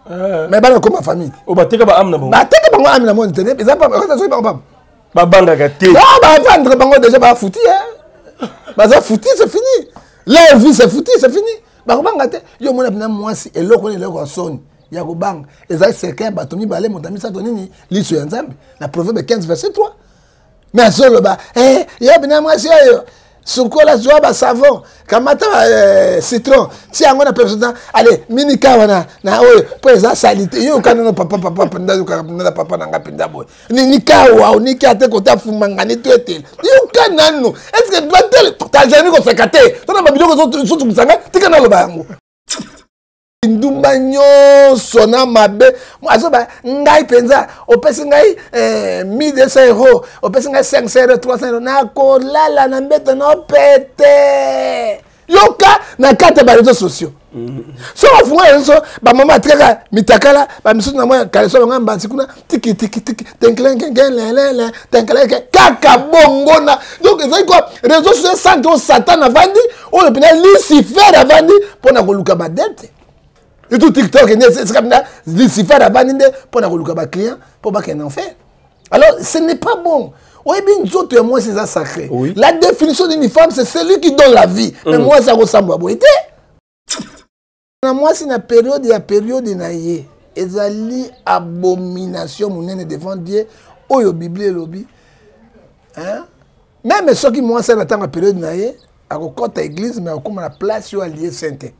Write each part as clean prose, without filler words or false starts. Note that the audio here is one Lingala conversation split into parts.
Mais bah comme ma famille. O ba teka ba amna bon. Ba teka bango amna mon tenez, ils pas ça so ba. Ba banga ka té. Non, bah vendre bango déjà ba fouti hein. Bah ça fouti c'est fini. Leur vie c'est fouti, c'est fini. Ba ko banga té. Yo mona bina mwasi et loko ne loko son. Ya ko bang. Ezali quelqu'un ba tomi balé mon ami ça tonini liso ya nzambe. La proverbe 15 verset 3. Mais à solo ba ya bina mwasi yo. Sukola joa ba savon kamata citron si yango na personne allez mini kawana na oyo pesa salite yo kana no papa penda yo kana papa na ngapenda boy ni kawa ni kate kota fumanga ni twetele yo kana no est-ce que doit tel ta jani ko sekate tona ba biloko so tumsanga tika na loba yango ndumba nyonso na mabe azoba ngai penza opesi ngai 1200 euros opesi ngai 500 euros 300 euros na kolala na mbeto no pete yoka na kate ba réseaux sociaux so afunga yenso ba mama atreka mitakala ba misusu na moya kaleso ngamba sikuna tiki tiki tiki tenkelengengele tenkelenge kaka bongona donc ezai quoi réseaux sociaux santo satan avandi o le pena Lucifer avandi pona koluka ba dette. Et tout TikTok, c'est comme ça, Lucifer a banni pour le client, pour pas qu'il en fait. Alors, ce n'est pas bon. Oui, bien, nous autres, moi, c'est ça sacré. Oui. La définition d'une femme, c'est celui qui donne la vie. Mais moi, ça ressemble à beauté. Moi, c'est une période, il y a période, il y a une abomination, mon nez devant Dieu. Oh, la Bible, lobby. Hein? Même ceux qui, moi, c'est la période, il y a une église, mais comme la place, il y a lié sainte.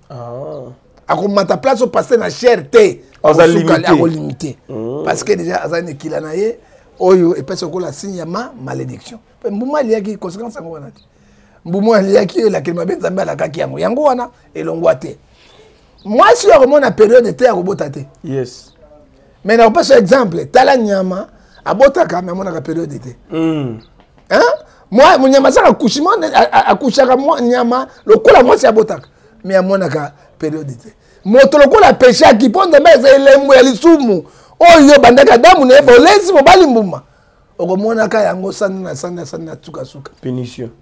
À ta place au passer na cherté à limité parce que déjà azane kila na ye oyo et parce que la signe ma malédiction mbuma liaki conséquence ngo wana mbuma liaki la kelma benzamba la kaki yango wana elongwate moi si on remonte la période de terre robota te yes mais na pas exemple tala nyama abota ka mais mona ka période de te hein moi mon nyama ça accouchement accouchaka moi nyama le kola moi c'est abotaka mais mona ka période de te moto lokola péché qui ponde mais elembo ya lisumu oyo bandaka damu ne volezi mobali mbuma okomona ka yango sana tuka suka punition.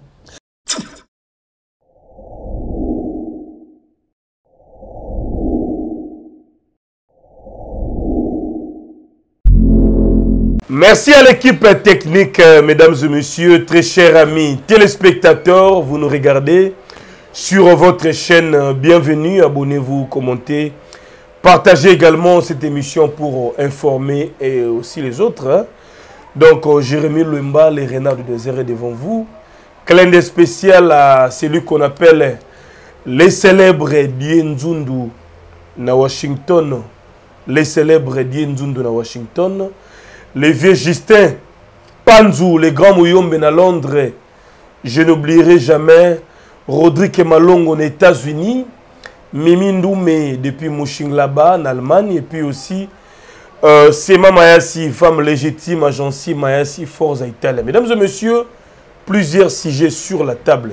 Merci à l'équipe technique, mesdames et messieurs, très chers amis téléspectateurs, vous nous regardez sur votre chaîne. Bienvenue, abonnez-vous, commentez, partagez également cette émission pour informer et aussi les autres. Hein. Donc, Jérémy Luemba, les renards du désert est devant vous. Clin d'œil spécial à celui qu'on appelle les célèbres Diendzundu na Washington. Les célèbres Diendzundu na Washington. Les vieux Justin Panzou, les grands Mouyombe à Londres. Je n'oublierai jamais Rodrigue Malongo aux États-Unis, Mimi Ndoumé depuis Mouching là-bas en Allemagne, et puis aussi Sema Mayassi, femme légitime, agence Mayassi, Forza Italia. Mesdames et messieurs, plusieurs sujets sur la table.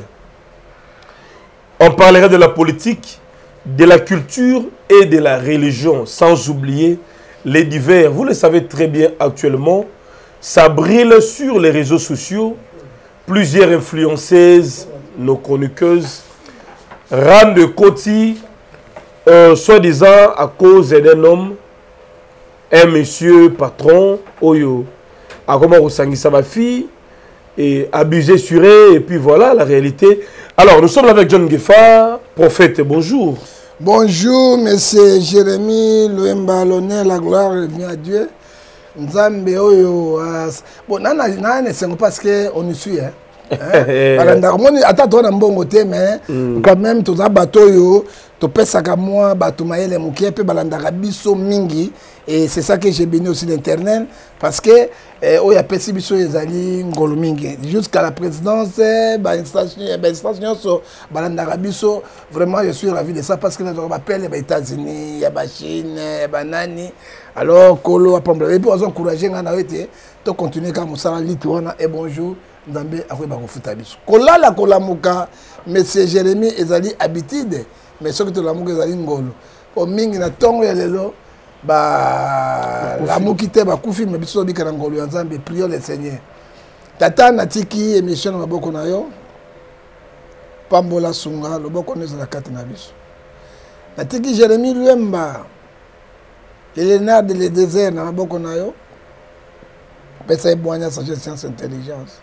On parlera de la politique, de la culture et de la religion, sans oublier les divers. Vous le savez très bien actuellement, ça brille sur les réseaux sociaux. Plusieurs influenceuses, nos chroniqueuses, rendent Koti, soi-disant à cause d'un homme, un monsieur patron, Oyo, a comment ressentir ma fille, et abusé sur elle, et puis voilà la réalité. Alors, nous sommes avec John Gefa, prophète, bonjour. Bonjour, monsieur Jérémy Luemba, l'honneur, la gloire revient à Dieu. Nzambe Oyo, bon, c'est parce qu'on nous suit, hein. Attends, mais quand même, tout ça, bateau, tu peux ça comme moi, bateau maïle, mouké, puis balandara biso mingi, et c'est ça que j'ai béni aussi d'internet, parce que il y a pessi biso ezali ngolo mingi, jusqu'à la présidence, station, balandara biso, vraiment je suis ravi de ça, parce que nous appelle les États-Unis, la Chine, banani, alors Kolo, et puis on a encouragé, on a été, tu continues comme ça, et bonjour. Nzambe akoye bakofuta biso kolala kolamuka monsieur Jérémy ezali habitude mais soki to lamuka ezali ngolo po mingi na tongo ya lelo ba lamuki te bakufi mais biso bika na ngolo ya Nzambe prions le Seigneur tata natiki émission na maboko na yo pambola sunga loboko nezala kati na biso natiki Jérémy Luemba Les Lénard de le désert, dans beaucoup na yo. Pesa eboanya sagesse science intelligence.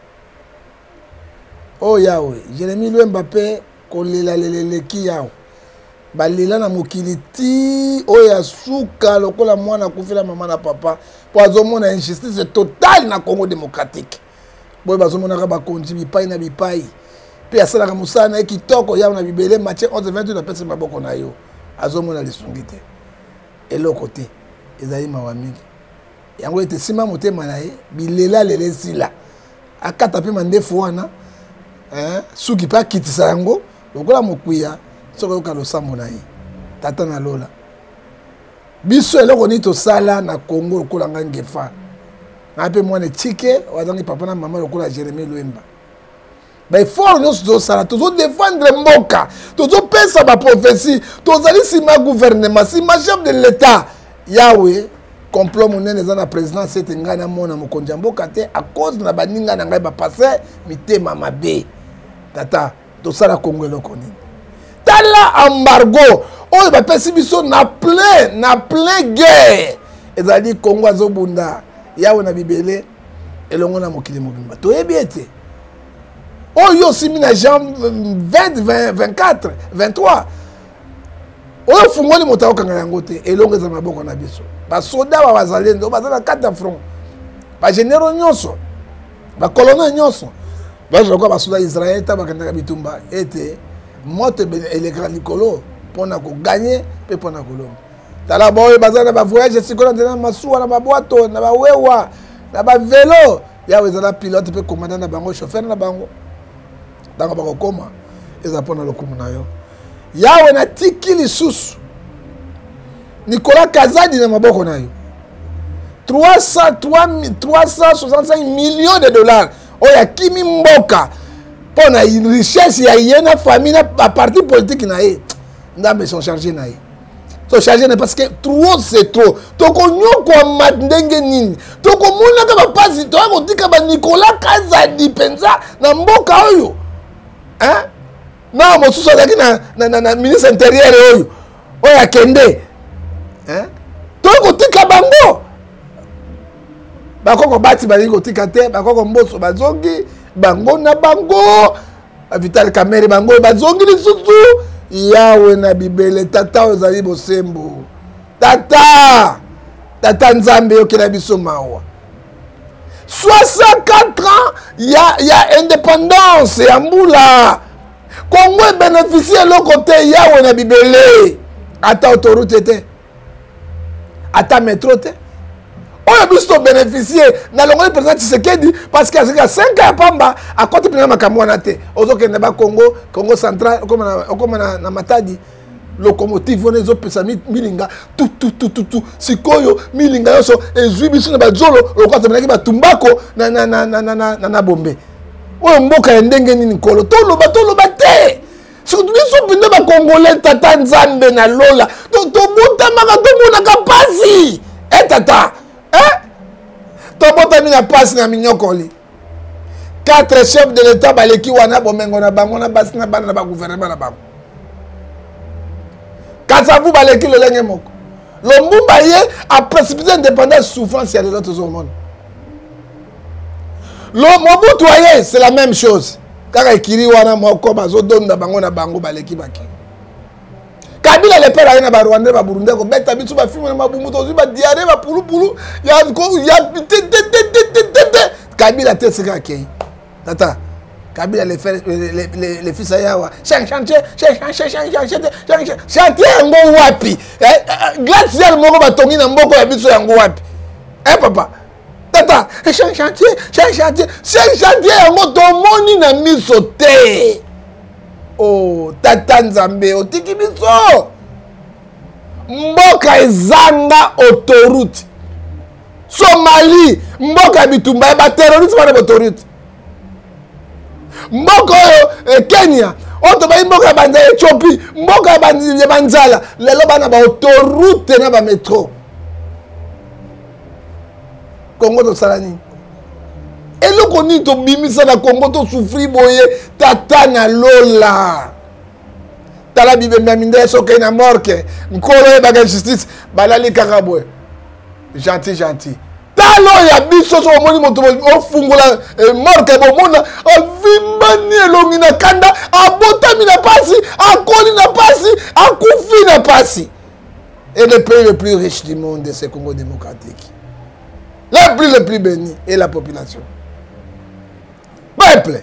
Oh Yahweh, Jérémie Mbappé kolela leleki yao. Balela na mokili ti oya suka lokola mwana kufila mama na papa. Po azomona injustice totale na Congo démocratique. Boy bazomona ka bakonzi bipai na bipai. Pe asala ka musana kitoko ya na bibele Matthieu 11:28 na pesa maboko na yo. Azomona lisungite. Et l'autre côté, ezali mawa mingi. Yango ete sima motema na ye bilela lelesi la. Akata pe mandefu wana. Suki pa kitisa yango lokola mokuya soko ka losambo na ye. Tata na lola. Biso eloko ni to sala na Congo lokola ngefa. Na pe mwana chike wazangi papa na mama lokola Jérémie Luemba. Ba fort nous to sala to défendre mboka, to pesa ba prophétie, to zali sima gouvernement, sima chef de l'état. Yahweh complot monene za na président c'était ngana mona mokonja mboka te à cause na baninga na ngai ba passer mitema mabe. Tata to sala Congo eloko nini. Tala embargo oyo ba pesi biso na plein guerre. Ezali Congo azobunda. Yahweh na bibele elongo na mokili mobimba. To yebi ete oh yo simi na Jean 20, 24, 23. Oh fungoli motao kanga yango te elongo za maboko na biso. Ba soda ba bazalendo bazala 4 front. Ba généraux nyonso. Ba colonel nyonso. Ba joko ba soda Israël ta ba kanda bitumba ete mote elekra likolo pona ko gagner pe pona ko lomba. Tala boy bazala ba voyage sikola ndena masuwa na ba boato na ba wewa na ba vélo ya wezala pilote pe commandant na bango chauffeur na bango. Dans le coma, ils apprennent le communaio. Yahweh na tiki lisusu. Nicolas Kazadi na maboko na yo. 365 millions de dollars. Oya kimi mboka. Pona une richesse ya yena famille na parti politique na ye. Ndambe sont chargés na ye. Sont chargés na parce que trop c'est trop. Toko nyoko mandenge nini. Toko mona ka ba pasi to ko tika ba Nicolas Kazadi penza na mboka oyo. Hein? Non, mon sous na ministre intérieur oyo. Oya kende. Hein? Toko tika bango. Bakoko bati balingo tika te, bakoko mboso bazongi, bango na bango. Vital Kamerhe bango bazongi lisusu. Yahweh na bibele tata ozali bosembo. Tata Nzambe okela biso mawa. 64 ans, il y a indépendance et Amboula. Congo bénéficie de l'autre côté, Yahweh na bibele. Ata autoroute te. Ata métro te. On a juste bénéficié dans le président Tshisekedi parce qu'il y a 5 ans pamba à côté de ma Kamwana te. Ozo ke neba Congo central comme na Matadi. Locomotive on ezo pesa milinga tout sikoyo milinga yoso ezwi biso na bazolo lokata menaki batumbako na bombe oyo mboka ndenge nini kolo to loba te surtout biso binde ba congolais tata Nzambe na lola to buta maka to mona kapasi tata to bota mina pasi na minyokoli 4 chefs de l'état baleki wana bomengo na bango na basi na bana na ba gouvernement na bango. Quand ça vous baleki le lenge moko. L'Ombumba a précipité l'indépendance souffrance il y a des autres au monde. Mobutu c'est la même chose. Kaka ikiri wana moko bazo donda bango na bango baleki baki. Kabila le père na ba Rwanda ba Burundi ko beta bitu ba filme na mabumbu to ba diarrhée ba pulu ya Kabila te sika kei. Tata Kabila les fils à Yawa. Chantier yango wapi. Glacial moko batongi na mboko ya biso yango wapi. Papa. Tata, chantier yango tomoni na miso te. Oh, tata Nzambe otiki biso. Mboka ezanga autoroute. Somalie, mboka bitumba ba terroriste ba autoroute. Mboko Kenya, oto ba mboka banda Ethiopie, mboka banda banzala, lelo bana ba autoroute na ba métro. Congo to salani. Eloko ni to bimisa na Congo to souffrir boye tata na lola. tala bibemba minde soke na morke nkolo baga justice balali kakabwe gentil talo ya biso so moni moto ofungula morke bomona avimbani elongi na kanda abotami na pasi akoli na pasi akufi na pasi. Et le pays le plus riche du monde, c'est le Congo démocratique. Le plus béni est la population. Peuple.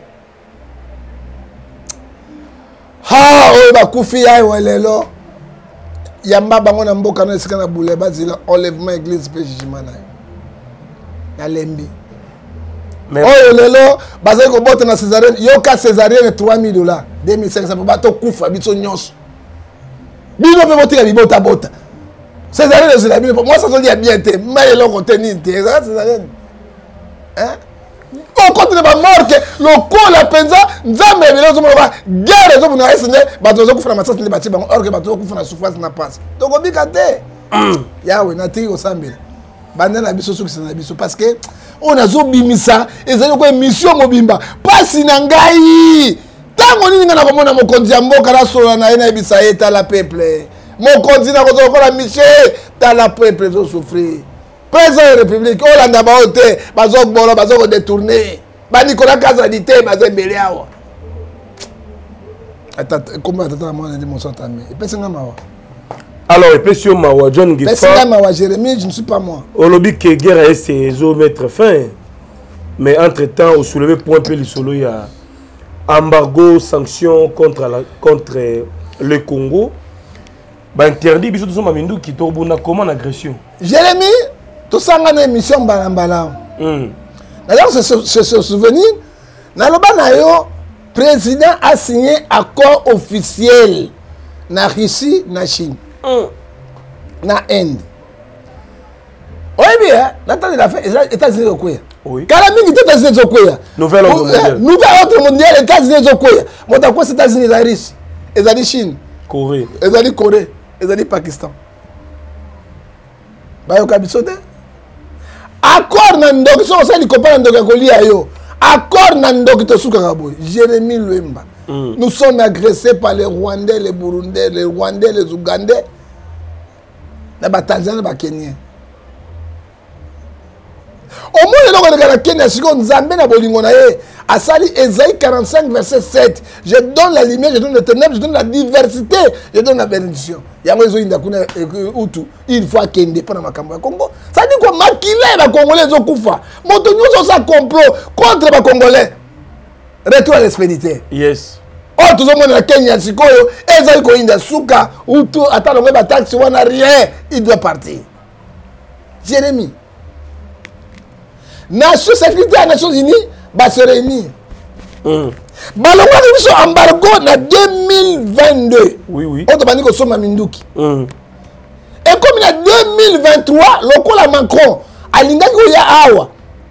Ah, oh, bah, Koufi, aïe, lelo. Yamba, bango na mboka na esika na boule, bazila, enlèvement église, pe jijimana. Ya lembi. Oh, lelo, bazali ko bote na césarienne, yoka césarienne $3,000, 2,500, bato koufa, biso nyos. Bino pe botika bibota bota. Césarienne, c'est la Bible. Moi, ça se dit bien, mais ils ont contenu. Césarienne. Hein? On continue à mort que le coup, la penza, Nzambe, les gens ont guerre, les gens ont essayé, ils ont fait la massage, ils ont fait la souffrance, ils ont pas. Donc, on dit que Yahweh, Nati, au Sambel. Bandana, Abisso, parce que on a zobimisa, et ça, une mission mobimba. Pas sinangai. Tant qu'on dit que on a mon condiambo, Karasola, Naina, Ebisa, et la peuple. Mon continent, quand on a Michel, dans la peuple, ils souffrir. Président de la République, on l'a ôté, bazok bolo, bazok détourné. Nicolas Kazadité, bazok Béliao. Attends, comment attends, moi, on a dit mon sang tamé. Et personne n'a mawa. Alors, et puis mawa, John Gifa. Personne n'a mawa, Jérémie, je ne suis pas moi. Au lobby que guerre a essayé de mettre fin. Mais entre-temps, au soulevé point peu le solo, il y a embargo, sanctions contre le Congo. Bah interdit biso to mamindu qui tobuna comment agression. Jérémie, tout ça dans émission balambala. D'ailleurs se souvenir, na loba na yo président a signé accord officiel na Russie, na Chine. Na Inde. Oui bien, n'attendez la fait États-Unis au quoi. Oui. Kalamingi États-Unis au quoi. Nouvelle ordre mondiale États-Unis au quoi. Moi d'accord c'est États-Unis la Russie, et Chine, Corée. Et Corée. Et Pakistan. Bayoka bisote. Accord na ndoki so ça li comprendre ndoki kolia yo. Accord na ndoki to suka kabo. Jérémie Luemba. Nous sommes agressés par les Rwandais, les Burundais, les Rwandais, les Ougandais. Na ba Tanzanie ba Kenya. Au moins le Kenya siko Nzambe na bolingo na ye. Asali Esaïe 45 verset 7. Je donne la lumière, je donne le ténèbre, je donne la diversité, je donne la bénédiction. Yango ezo inda kuna utu il faut kende pana makambo ya Congo. Ça dit quoi makile ba Congolais zo kufa. Moto nyoso sa complot contre ba Congolais. Retour à l'expéditeur. Yes. Oh tout le monde na Kenya sikoyo Esaïe ko inda suka utu atalonga ba taxi wana rien, il doit partir. Jérémie. Nation sécurité des Nations Unies va se réunir. Balonga biso embargo na 2022. Oui. On te dit que soma minduki. Et comme na 2023, lokola Macron alingaki ko ya awa.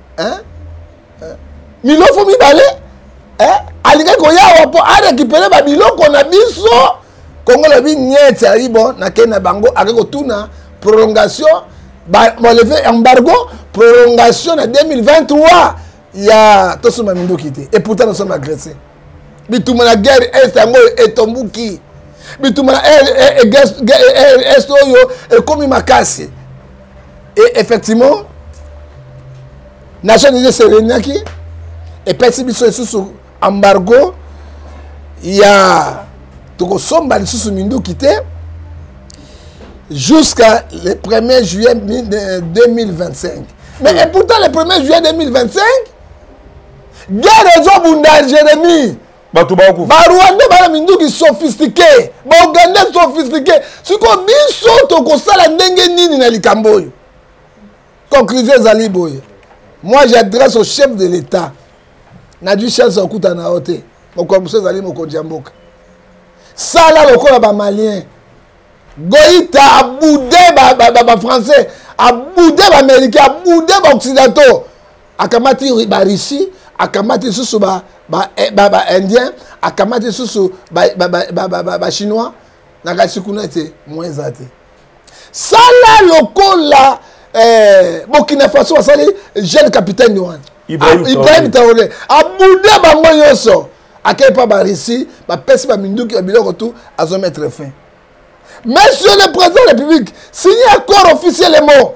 Milofo mibale alingaki ko ya awa pour récupérer ba biloko na biso. Congo la bi nyeti aribo na kena bango akeko tuna prolongation ba lever embargo prolongation en 2023. Il y a tout ce monde qui était. Et pourtant nous sommes agressés. Bitouma la guerre est un mot et tombuki. Bitouma est oyo et comme il m'a cassé. Et effectivement, nation Unie Sérénaki et personne sous embargo. Il y a tout ce somba sous Mindu qui était jusqu'à le 1er juillet 2025. Mais et pourtant le 1er juillet 2025 guerre ezobunda Jérémie. Rwandais bana minduki sophistiqué, Ougandais sophistiqué. Siko biso tokosala ndenge nini na likambo oyo. Conclusion ezali boye. Moi j'adresse au chef de l'État. Na du chef okuta na ote. Mokomso ezali mokonzi ya mboka. Sala lokola ba malien. Goïta a boudé ba français, a boudé ba américain, a boudé ba occidentaux. Akamati ba Russie, akamati susu ba indien, akamati susu ba chinois. Nakasikuna te moins zate. Sala lokola Burkina Faso asali jeune capitaine Yohan. Ibrahim Traoré a boudé ba moyoso. À quel point bah ici, bah pèse pas mindu qui a bien retour à se mettre fin. Monsieur le président de la République, signez accord officiellement.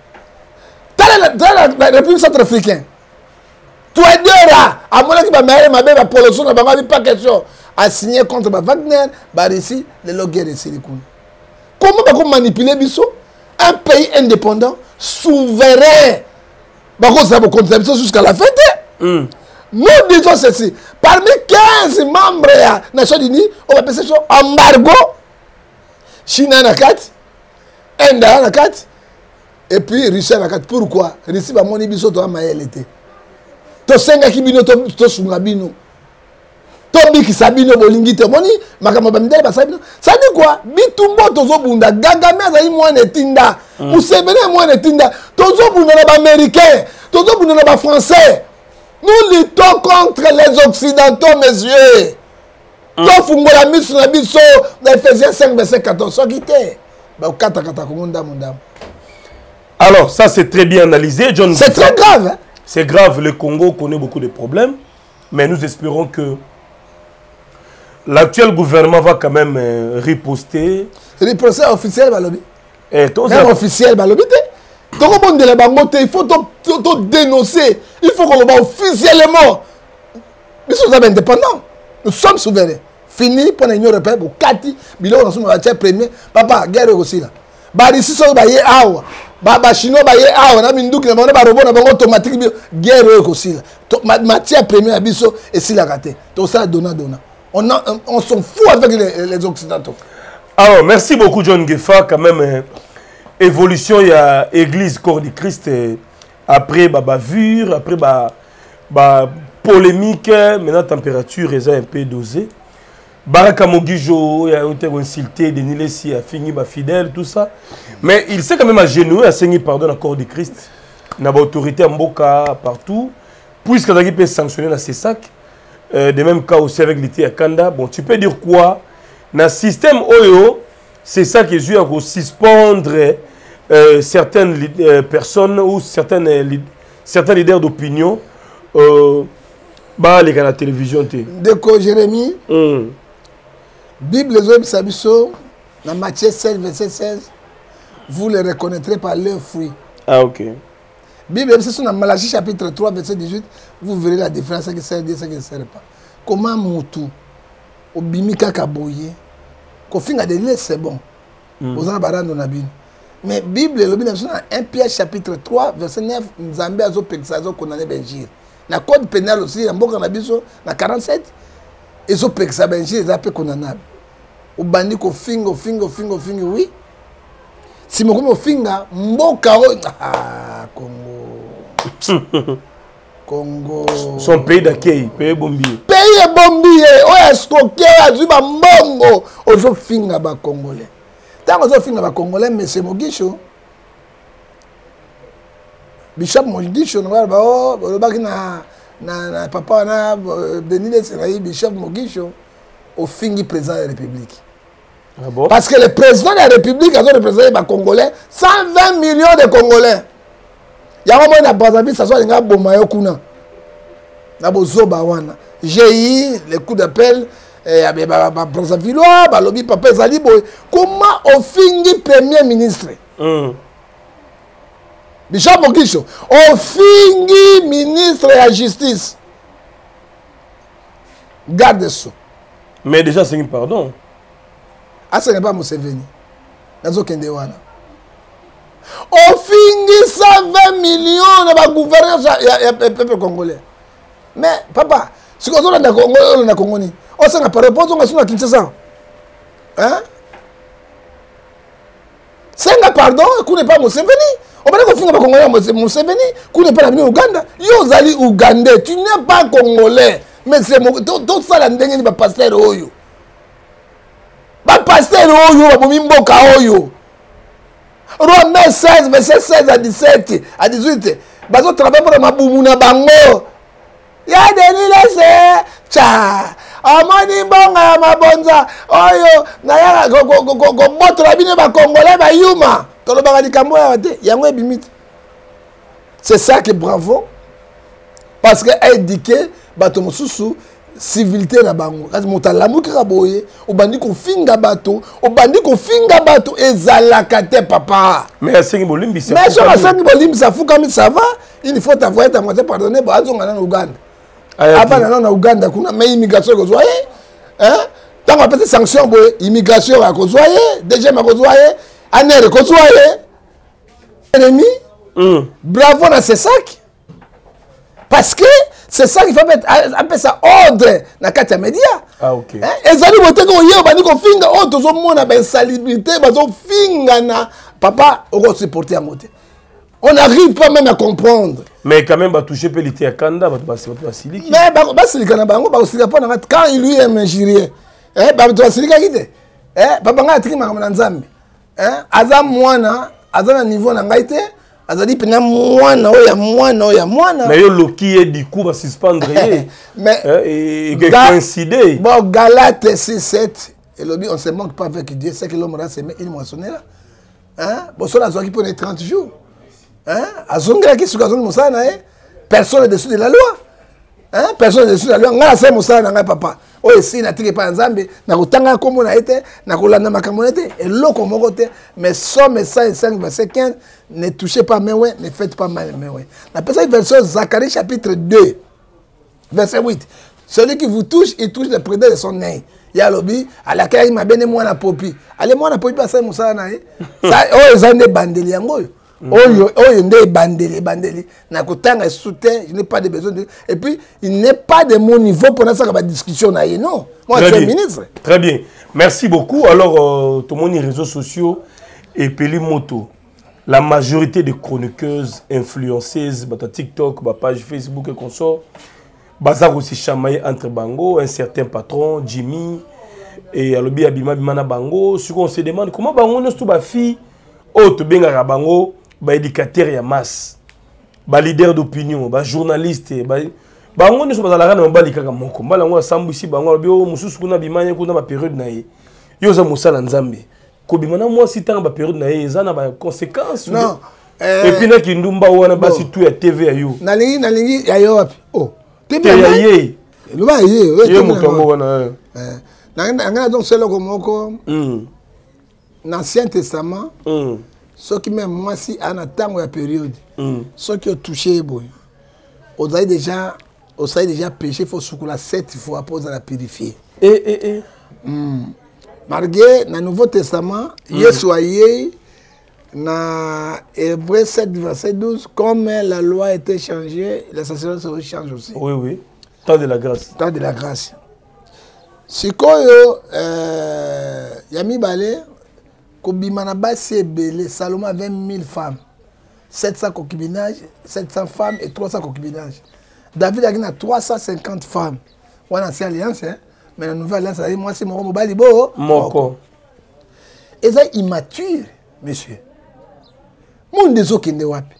Dans la République centrafricaine. Toi deux là, à mon avis, ma belle pollution, pas question à signer contre Wagner, bah ici, les logueurs ici les coups. Comment on manipuler Bisso? Un pays indépendant, souverain. Bah ça va continuer jusqu'à la fin. Nous disons ceci. Parmi 15 membres des Nations Unies, on va passer sur embargo. Chine en a 4, Inde en a 4, et puis Russie en a 4. Pourquoi? Russie va monter Bisso to Maël était. To senga kibino to sungabino. To biki sabino bolingi te moni makama bamidele basabino. Ça dit quoi? Bitumbo tozo bunda gagame azali mwana etinda. Usebene mwana etinda. Tozo bunda na ba américain, tozo bunda na ba français. Nous luttons contre les occidentaux, messieurs. To fungola misu na biso na Ephésiens 5 verset 14 so quitté. Ba kata kata kongonda mondam. Alors, ça c'est très bien analysé, John. C'est très grave. Hein? C'est grave, le Congo connaît beaucoup de problèmes, mais nous espérons que l'actuel gouvernement va quand même riposter. Riposter officiel, balobi. Même officiel, balobi. Il faut dénoncer. Il faut qu'on le voit officiellement. Nous sommes indépendants. Nous sommes souverains. Fini pour l'Union européenne. Pour Kati, Bilo, nous sommes premier. Papa, guerre aussi là. Ici, nous sommes awa. Baba chinois ba ye awa na minduki na bango ba robot na bango automatique guerre aussi là matière première biso et si la raté tout ça donna on s'en fout avec les occidentaux. Alors merci beaucoup John Gefa, quand même évolution il y a église corps du Christ après bavure après polémique maintenant température est un peu dosée. Baraka Mogijo, il a été insulté, Denis Lessi a fini fidèle, tout ça. Mais il s'est quand même agenouillé, à saigner pardon à corps du Christ. Il y a autorité en Mboka partout. Puisqu'il peut sanctionner dans ces sacs. De même cas aussi avec l'été à Kanda. Bon, tu peux dire quoi? Dans le système OEO, c'est ça qui est à suspendre certaines personnes ou certains leaders d'opinion. Les gars à la télévision. Déco Jérémie. Bible les hommes sabiso dans Matthieu 16 verset 16 vous les reconnaîtrez par leurs fruits. Ah ok. Bible c'est dans Malachie chapitre 3 verset 18 vous verrez la différence qui sert Dieu ce qui ne sert pas. Comment mutu obimika kaboye ko finga de lait c'est bon. Aux en barando na bin. Mais Bible le bin dans 1 Pierre chapitre 3 verset 9 Nzambe azo pekisa azo condamner benjir. Na code pénal aussi na mboka na biso na 47 ils ont pris ça, ils ont condamnable. Au bandit qu'on fingo, oui. Si mon comme finga, mboka Congo. Son pays d'accueil, pays bombier. Pays bombier, on a stocké, on a mbongo. Ozo finga ba congolais. Tant ozo finga ba congolais, mais c'est Mogisho. Bishop Mogisho, on va le baki na papa na Denis Lessi Bishop Mogisho au fingi président de la République. Ah bon? Parce que le président de la République a représenté les Congolais, 120 millions de Congolais. Il y a un moment où Brazzaville, ça soit les Bomayo Kuna. Na bozoba wana. J'ai eu le coup d'appel Brazzaville, lobby papa Zali boy. Comment au fingi premier ministre? Bishop Mogisho, au fingi ministre de la justice. Garde ça. Mais déjà, c'est une pardon. Ah, ce n'est pas Museveni. Nazo Kendewana. Au fingi 120 millions de gouverneurs du peuple congolais. Mais, papa, si on a un Congolais, on s'en a pas répondu, on a sur la Kinshasa. Hein? C'est un pardon, qu'on n'est pas Museveni. On va dire qu'on finit pas Congolais, Museveni, qu'on n'est pas venu au Ouganda. Yo zali Ougandais, tu n'es pas Congolais. Mais c'est tout ça, la ndenge ni ba pasteur oyo. Ba pasteur oyo, ba mimboka oyo. Romains 16, verset 16 à 17, à 18. Bazo travaille pour ma boumuna bango. Ya Denis Lessi, tcha. Amani bonga mabonza. Oyo, na ya go boto la bine ba Congolais ba yuma. Tolo ba likambo ya te, yango ebimite. C'est ça que bravo. Parce que indiqué bato mosusu civilité na bango kasi moto alamuki boye obandi kofinga bato ezalaka te papa mais asengi bolimbisa mais so asengi bolimbisa fukami ça va il faut t'avoir ta moitié pardonner ba azonga na Uganda avant na Uganda kuna mais immigration ko zoye hein tant on peut sanction boye immigration ko zoye deuxième ko zoye anere ko zoye ennemi bravo na c'est ça parce que c'est ça qu'il faut appeler ça ordre na kati ya média. Ah ok. Ezali boteko yo bani ko finga o tozo mona ba insalubrité bazo finga na papa oko supporter à côté. On n'arrive pas même à comprendre. Mais quand même ba toucher pelité à Kanda ba basiliki. Mais ba silika na bango ba silika pas na quand il lui est injurié. Ba to silika kite. Papa nga atiki makamana nzambe. Aza mwana aza na niveau na ngaite. Azali pena mwana mwana mais yo loki di coup va suspendre mais et coïncider bon Galate 6:7 et lobby on se manque pas avec Dieu c'est que l'homme là c'est il moissonner là hein bon cela soit qui pour 30 jours hein azonga qui sur azonga mosana personne n'est dessus de la loi hein personne n'est dessus de la loi ngala c'est mosana nga papa o esi na tike pa nzambe na kutanga komo na ete na kolanda makambo ete et loko moko te mais somme 5 verset 15 ne touchez pas mais ouais ne faites pas mal mais ouais la personne verset Zacharie chapitre 2 verset 8 celui qui vous touche il touche le prédat de son nez ya lobi à laquelle il m'a béni moi na popi allez moi na popi ba ça musala na ça o ezande bandeli yango oyo nde bandeli na kotanga soutien je n'ai pas de besoin de et puis il n'est pas de mon niveau pour ça la discussion na non moi je suis ministre très bien merci beaucoup alors tout le monde les réseaux sociaux et Peli Moto la majorité des chroniqueuses influenceuses bata TikTok ba page Facebook et consort bazar aussi chamaillé entre bango un certain patron Jimmy et alobi abima bimana bango ce qu'on se demande comment bango ne tout ba fille autre benga bango ba éducateur ya masse ba leader d'opinion ba journaliste ba ngone so bazala kana mbali kaka moko mbala ngo sambusi bango bio mususu kuna bimanya kuna ba période na ye yo za musala nzambe ko bimana moi si tanga ba période na ye ezana ba conséquences non et puis na kindumba wana basi tout ya TV ya yo nalingi ya yo wapi oh TV ya ye lo ba ye yo mutongo wana nanga donc c'est le komoko l'Ancien Testament ceux qui même moi si en attendant la période ceux qui ont touché boy on a déjà péché faut soukola 7 fois pour la purifier malgré dans le Nouveau Testament Yesu aye na Hébreux 7 verset 12 comme la loi a été changée le sacerdoce change aussi oui temps de la grâce sikoyo yami balé Kobimana basi belé Salomon avait 1000 femmes 700 concubinages 700 femmes et 300 concubinages David a 350 femmes on a ancienne alliance hein mais la nouvelle alliance moi c'est mon mobali bo moko et ça immature monsieur mon déso kende wapi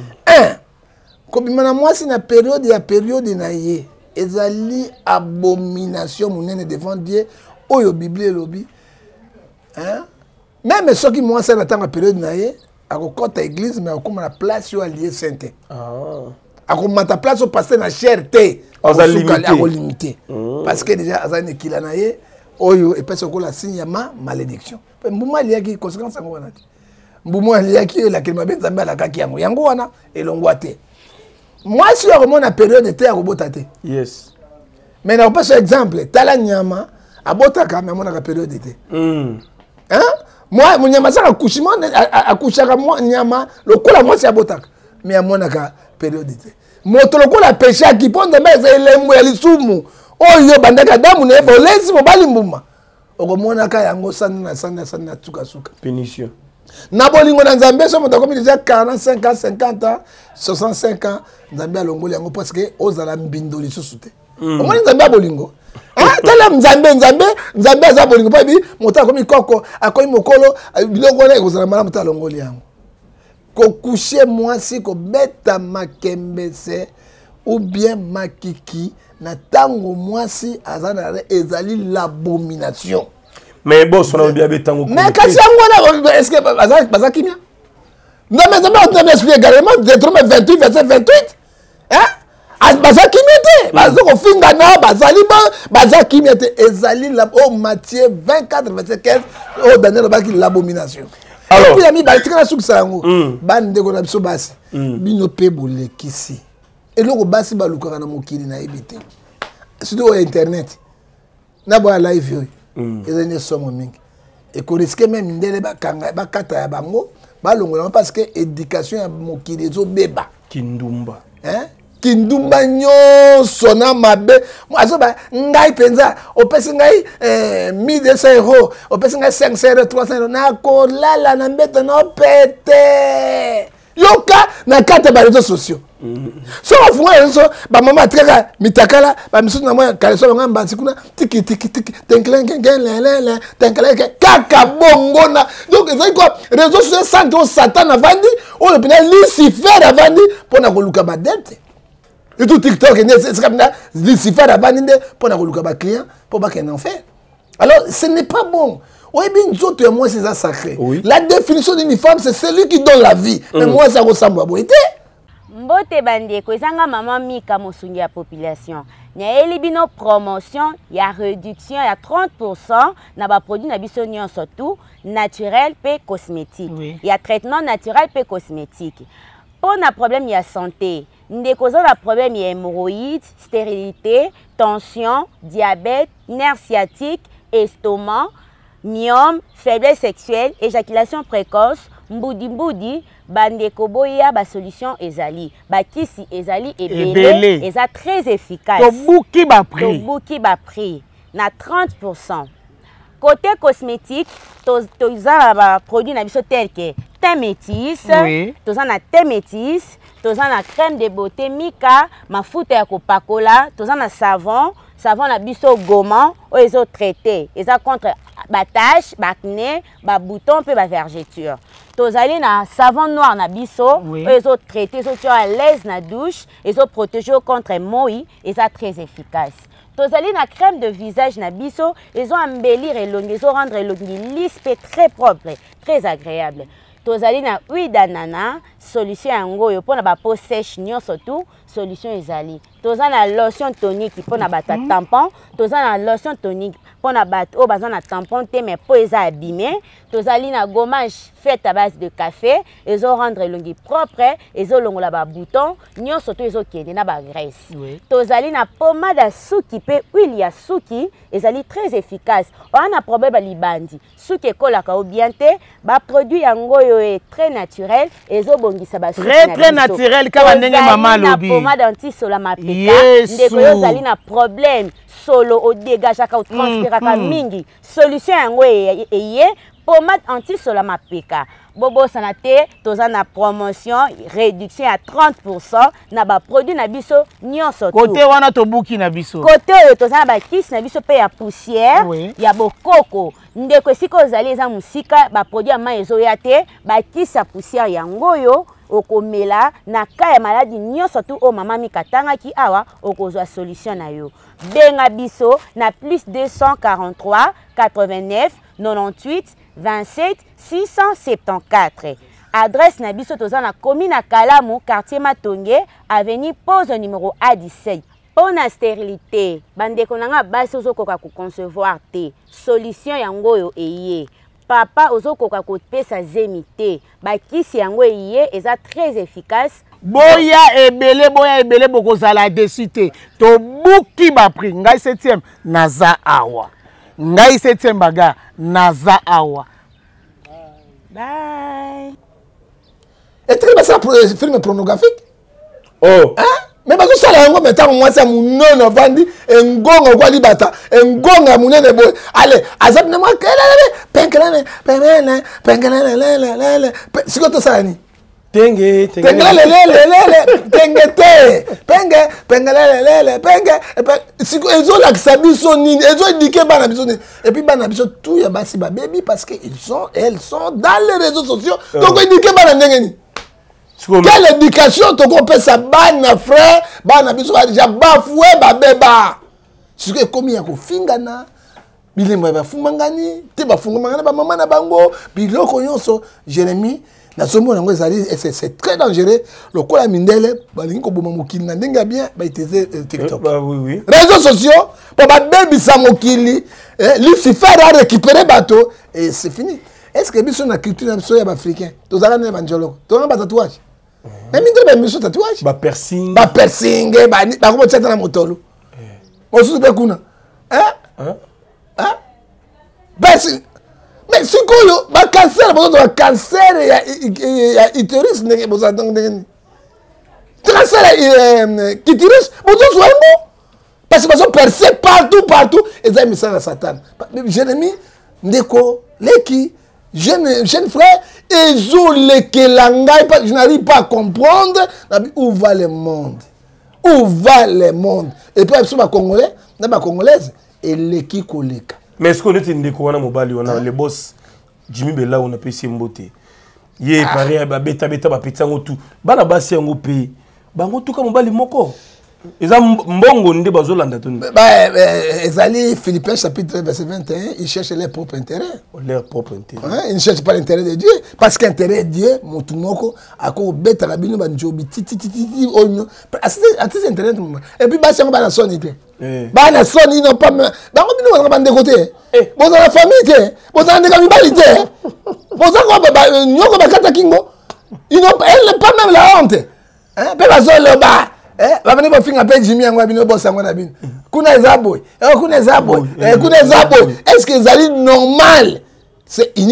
Kobimana moi c'est na période na ye ezali abomination monene devant Dieu oyo Bible lobby hein même ceux qui moi ça dans la période naie à côté église mais comme la place sur allié sainte à comme ta place au pasteur na cherté à limiter parce que déjà azane kila naie oyo et parce que la signe ya malédiction mbuma liaki conséquence yango wana mbuma liaki la kelma ben zamba la kaki yango wana elongwa te moi si on na période de terre robota te yes mais na pas exemple tala nyama abotaka mais mona ka période de te hein moi mon nyama ça accouchement accouchaka moi nyama lokola moi c'est abotaka mais amonaka période de te moto lokola péché qui ponde mais elembo ya lisumu oyo bandaka damu ne volesi mobali mbuma okomonaka yango sana tuka pénition na bolingo na nzambe so moto comme déjà 45 ans 50 ans 65 ans nzambe alongoli yango parce que ozala mbindo lisusu te omoni nzambe bolingo tala nzambe aza bolingo pa bi moto akomi koko akomi mokolo biloko na ekozala malamu ta alongoli yango kokushe mwasi kobeta makembese ou bien makiki na tango mwasi azana ezali l'abomination mais bon son a bien betango mais kasi yango na est-ce que bazaki bien non mais on t'a expliqué également Deutéronome 28 verset 28 hein baza kimete baza ko finga na bazali baza kimete ezali la au Matthieu 24 verset 15 au Daniel baki l'abomination. Alors puis ami ba tika suki sango bande ko na biso basi bino pe bolekisi eloko basi balukaka na mokili na ebite surtout internet na bo live yo ezali somo mingi et ko risque même ndele bakanga bakata ya bango balongola parce que éducation ya mokili ezo beba kindumba kindumba nyonso na mabe azoba ngai penza opesi ngai 1200 euros opesi ngai 500 euros 300 euros na kolala na mbeto na pete yoka na kata ba réseaux sociaux so afunga réseaux ba mama atreka mitakala ba misu na moya kaleso ngamba sikuna tiki tiki tiki tenkelengengele tenkelenge kaka bongo na donc ezali quoi réseaux sociaux santo satan avandi o le pena Lucifer avandi pona koluka ba dette et tout TikTok c'est comme ça Lucifer avandi pona koluka ba client pour ba qu'un enfer. Alors ce n'est pas bon. Oui, bien d'autres et moi c'est ça sacré. Oui. La définition d'une femme c'est celui qui donne la vie. Mais moi ça ressemble à beauté. Mbote bandeko ezanga maman Mika mosungi ya population. Nya elibino promotion ya réduction ya 30% na ba produit na biso nyonso tout naturel pe cosmétique. Oui. Ya traitement naturel pe cosmétique. Pour na problème ya santé, ndeko za na problème ya hémorroïdes, stérilité, tension, diabète, nerf sciatique, estomac, myome, faiblesse sexuelle, éjaculation précoce, mboudi, bandeko boya ba solution ezali. Ba kisi ezali ebele, eza très efficace. Tobuki ba prix na 30%. Côté cosmétique, toza ba produit na biso tel que thé métis, toza na thé métis, toza na crème de beauté Mika, mafuta ya kopakola, toza na savon na biso gommant oyo traité, eza contre ba tache, ba acné, ba bouton pe ba vergeture. Tozali na savon noir na biso oyo traité, so tu à l'aise na douche, ezo protéger contre moi, eza très efficace. Tozali na crème de visage na biso, ezo embellir elongi, ezo rendre elongi lisse pe très propre, très agréable. Tozali na huile d'ananas, solution yango yo pona ba peau sèche nyonso tout, solution ezali. Tozali na lotion tonique pona ba tampon, tozali na lotion tonique pona ba o bazana na tampon te mais peau eza abîmé. Tozali na gommage fait à base de café, ezo rendre elongi propre, ezo longola ba bouton, nyonso tout ezo kende na ba graisse. Tozali na pommade à suki pe huile ya suki, ezali très efficace. On a problème ba libandi. Suki kolaka o bien te, ba produit yango yo est très naturel, ezo bongisa ba suki très naturel kama ndenge mama lobi. Pommade anti-sola mapeka, ndeko yo zali na problème solo o dégagaka o transpiraka mingi. Solution yango eye pommade anti-sola mapeka. Bobo sanate, toza na promotion, réduction à 30% na ba produit na biso nyonso. Côté wana tobuki na biso. Côté toza na ba kisi na biso pe ya poussière, ya bokoko. Ndeko siko zali eza musika ba produit ama ezoya te, ba kisi ya poussière yango yo okomela na ka ya maladie nyonso tu o mama mikatanga ki awa okozwa solution na yo. Benga biso na plus 243 89 98 27 674. Adresse na biso toza na commune na Kalamu, quartier Matonge, avenue Pose numéro A17. Pour la stérilité, bandeko nanga basi ozokoka ko concevoir te. Solution yango yo eye. Papa ozokoka ko pesa zemite. Ba kisi yango eye eza très efficace. Boya ebele bokozala desite. To buki ba prix ngai 7e naza awa. Ngai 7e baga naza awa. Bye. Et très bien ça film pornographique. Oh. Hein? Mais parce que ça là on mettant moi ça mon non vandi ngonga kwa libata ngonga munene boy. Allez, azab na moi penkelele siko to ça ni. Tenge siko ezo la sabiso ni ezo indiquer bana biso ni et puis bana biso tout ya basi ba baby parce que elles sont dans les réseaux sociaux donc indiquer bana ndengeni. Quelle éducation tu peux ça bana frère bana biso ba déjà bafoué ba beba siko komi ya ko fingana bilemba ba fumangani te ba fumangana ba mama na bango biloko nyonso Jérémie C'est très dangereux. Le coup, la mindele, TikTok. Oui. Réseaux sociaux, pour baby Samokili, Lucifer a récupéré bateau et c'est fini. Est-ce que nous avons une culture africaine? Nous avons un évangélo. Nous avons un tatouage. Mais nous avons un tatouage. Ba piercing. Ba piercing, ba comment tu as dans motolo. On se dit kuna. Hein? Mais si vous avez un cancer, vous avez un cancer, il y a utérus, vous avez un cancer, utérus, vous avez un parce que vous avez percé partout, et vous avez mis ça à Satan. Jérémie, Ndeko, Leki, jeune frère, et je n'arrive pas à comprendre où va le monde. Où va le monde? Et puis, les Congolais, les Congolaises, et Leki Koleka. Mais est-ce qu'on est une déco, on a le boss Jimmy Bella, on a payé Mbote. Yé, pareil, beta, bapita, tout. Bana basi en pays. Bango tout comme bali moko. Ils ont mbongo ndé bazolanda tuni. Ezali Philippiens chapitre verset 21, ils cherchent leur propre intérêt. Leur propre intérêt. Ils ne cherchent pas l'intérêt de Dieu. Parce qu'intérêt de Dieu, Moutoumoko, à quoi bête à la bino, banjobi, titi, oignon. C'est intérêt. Et puis, basi on va la sonner. Bana son, ils n'ont pas. Bango bino, on va de côté. Vous avez la famille, vous avez des cannibalités. Vous avez nyoko bakata kingo. Elle n'a pas même la honte. Hein? Pépazo le bas. Va venir pour finir après Jimmy en wabino boss en wabino. Kuna ezaboy. Kuna ezaboy. Kuna ezaboy. Est-ce que ça est normal? C'est inhumé.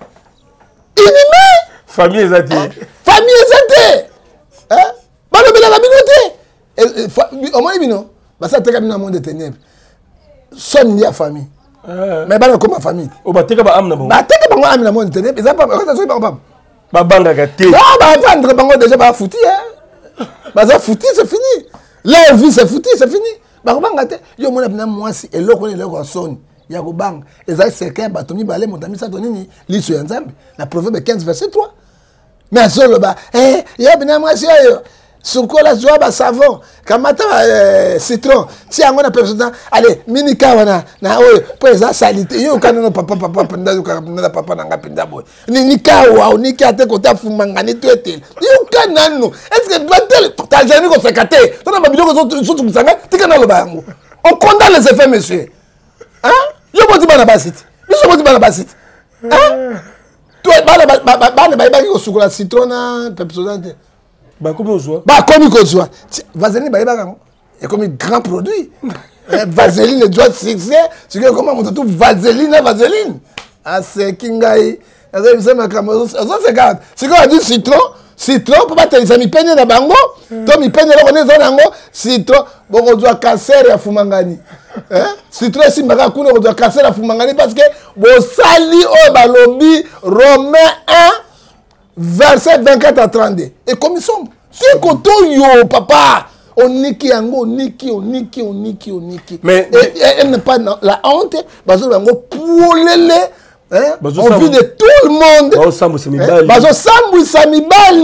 Famille ezati. Famille ezati. Hein? Balo bela wabino te. Au moins bino. Basa teka bino monde de ténèbres. Son ni a famille. Mais balo comme famille. O bateka ba amna bon. Bateka bango amna monde de ténèbres. Ils ont pas quand ça pas. Ba banga gate. Non, ba vendre bango déjà ba fouti hein. Bah ça foutu, c'est fini. Leur vie, c'est foutu, c'est fini. Bah comment gâter? Yo mon abna moi si et l'eau connaît l'eau sonne. Ya go bang. Et ça c'est qu'un batomi balé mon ami ça donne ni l'issue ensemble. La proverbe 15 verset 3. Mais solo ba ya bina moi si yo. Suko la joie ba savon. Kamata citron. Si on a personne allez mini kawana na oyo pour ça salité. Yo kana papa penda yo kana papa nanga penda boy. Ni kawa ni kate kota fumanga ni twete. Yo kana no. Est-ce que batel ta jamais ko sekate. Tona mabilo ko surtout musanga tikana lo bango. On condamne les effets monsieur. Hein? Yo boti bana basiti. Biso boti bana basiti. Hein? Toi bana ko suko la citron na pepsodante. Bah comment on joue? Bah comme il joue. Vaseline est comme un grand produit. Vaseline le doit succès. Tu sais comment on trouve Vaseline. Ah c'est Kingai. C'est ma caméra. Ça c'est garde. C'est quand on dit citron pour pas te les amis peine na bango. Toi mi peine là on est dans bango. Citron bon on doit cancer à Fumangani. Citron si maka kuna on doit cancer à Fumangani parce que bo sali o balobi Romains 1 verset 24 à 32. Et comme ils sont, c'est quand yo papa, on niki yango, on niki. Mais elle n'est pas la honte, parce que yango pour on vit de tout le monde. Bazo sambu samibali.